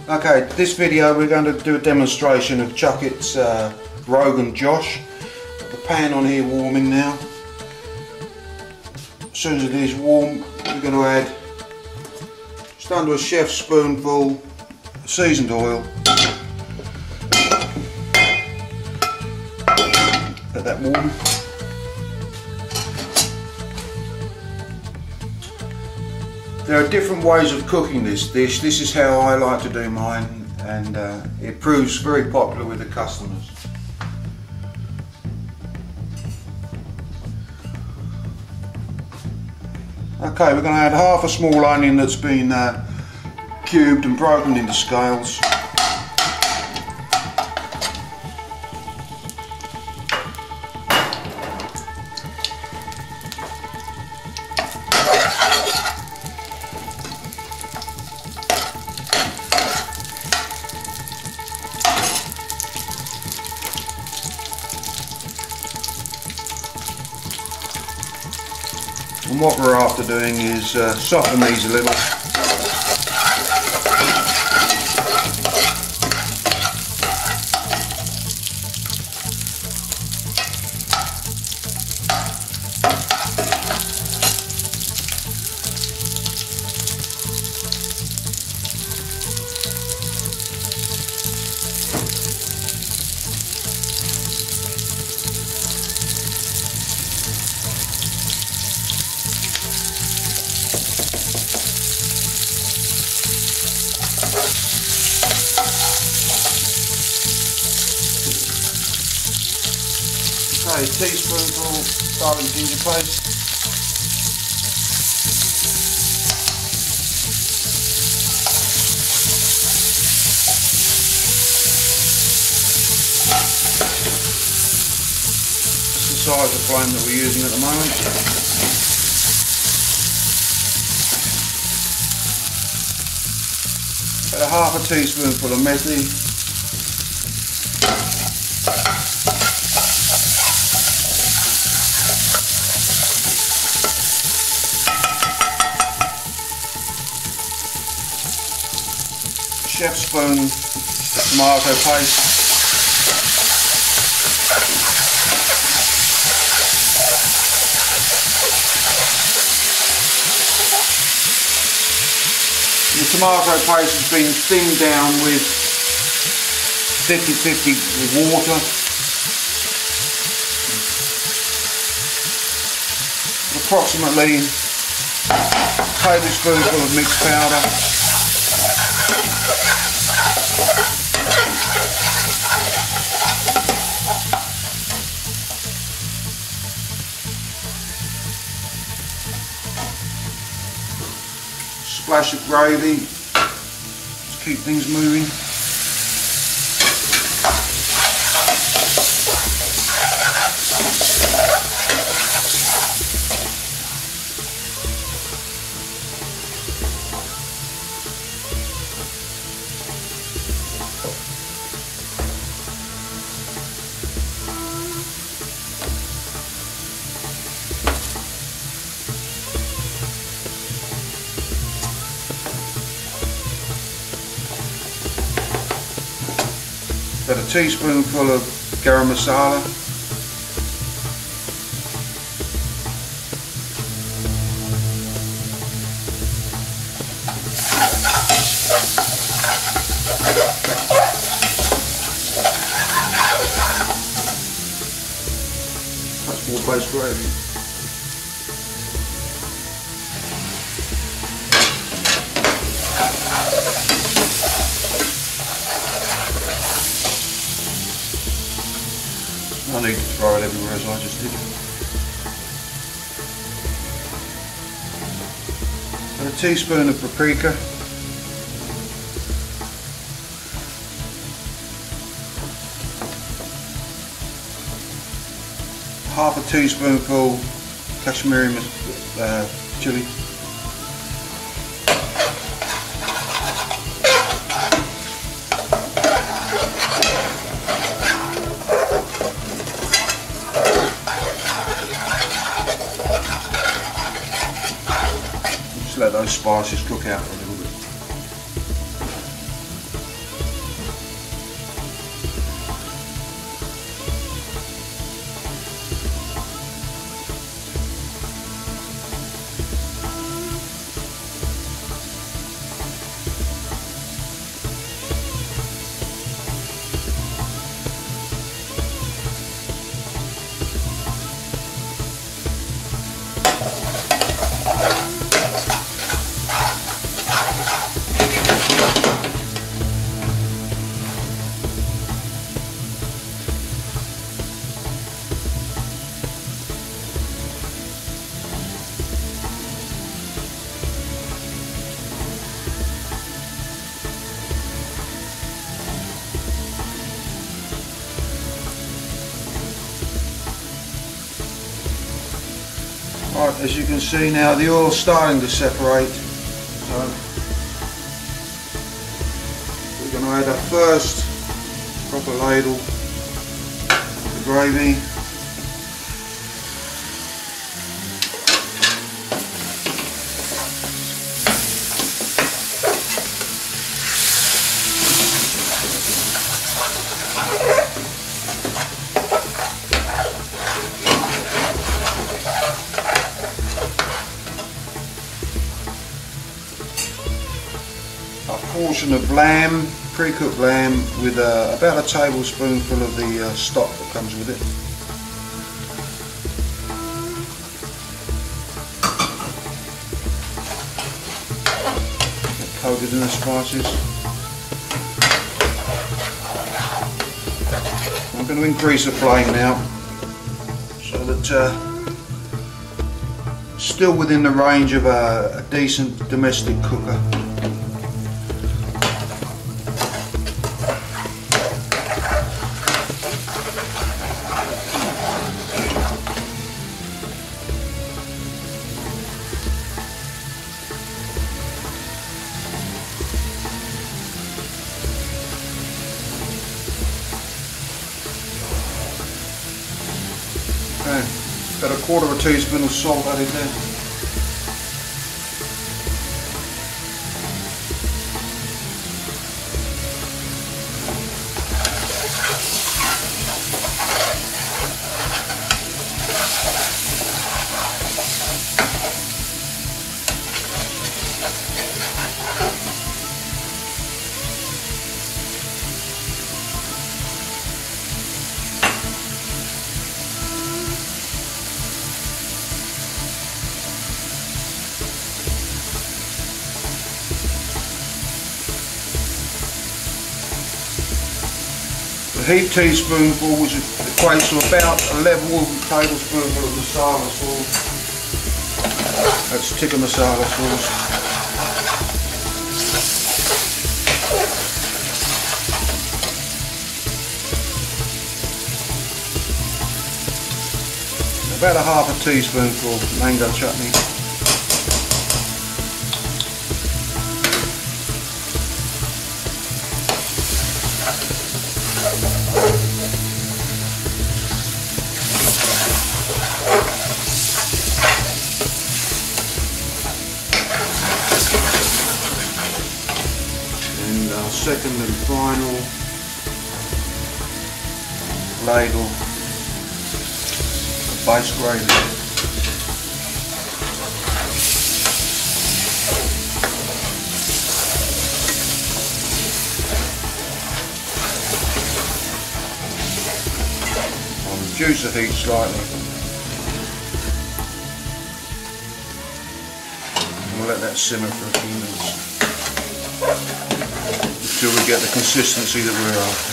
Okay, this video we're going to do a demonstration of Chukit's Rogan Josh. Got the pan on here warming now. As soon as it is warm, we're going to add just under a chef's spoonful of seasoned oil. Let that warm. There are different ways of cooking this dish. This is how I like to do mine, and it proves very popular with the customers. Okay, we're going to add half a small onion that's been cubed and broken into scales. And what we're after doing is soften these a little. Okay, a teaspoonful garlic ginger paste. It's the size of flame that we're using at the moment. About a half a teaspoonful of methi. Chef's spoon of tomato paste. The tomato paste has been thinned down with 50-50 with water. Approximately a tablespoonful of mixed powder. Splash of gravy to keep things moving. About a teaspoonful of garam masala. That's more base gravy. I need to throw it everywhere as I just did. And a teaspoon of paprika. Half a teaspoonful Kashmiri chili. Just let those spices cook out for a little bit. Right, as you can see now, the oil's starting to separate. So we're going to add our first proper ladle of the gravy. Portion of lamb, pre-cooked lamb, with about a tablespoonful of the stock that comes with it. Coated in the spices. I'm going to increase the flame now so that still within the range of a decent domestic cooker. Okay, got a quarter of a teaspoon of salt added there. A heaped teaspoonful, which equates to about a level tablespoonful of masala sauce. That's tikka masala sauce. About a half a teaspoonful of mango chutney. And our second and final ladle of base gravy. I'll reduce the heat slightly. We'll let that simmer for a few minutes until we get the consistency that we're after.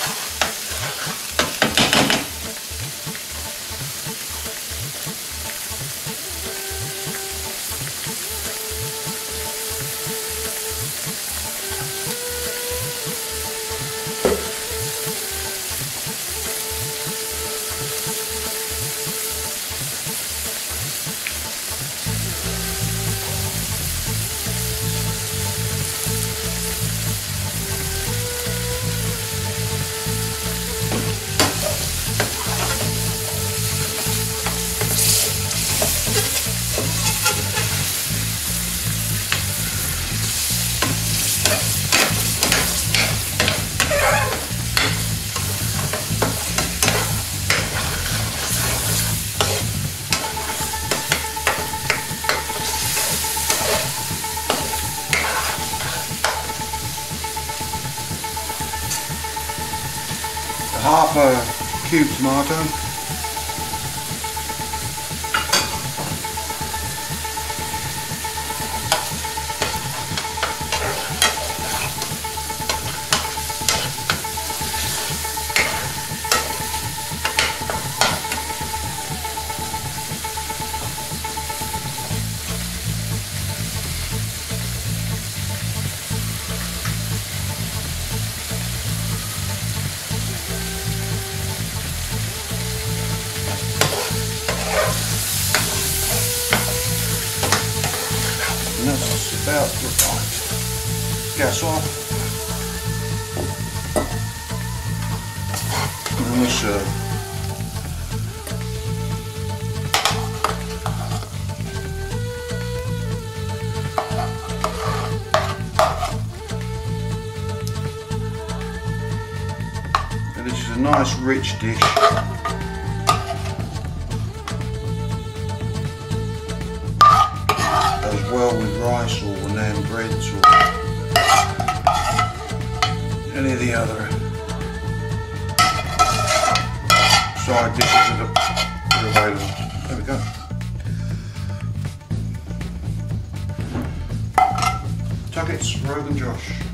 Half a cubed tomato, about right. Gas off. And we serve. And this is a nice rich dish. Goes well with rice or naan breads or any of the other side dishes that are available. There we go. Chukits, Rogan Josh.